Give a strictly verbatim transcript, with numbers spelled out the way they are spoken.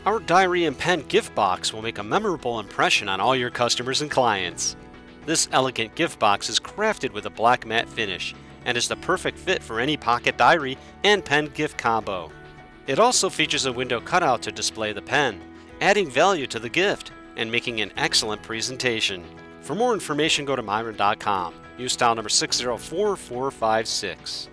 Our diary and pen gift box will make a memorable impression on all your customers and clients. This elegant gift box is crafted with a black matte finish and is the perfect fit for any pocket diary and pen gift combo. It also features a window cutout to display the pen, adding value to the gift and making an excellent presentation. For more information, go to myron dot com. Use style number six zero four four five six.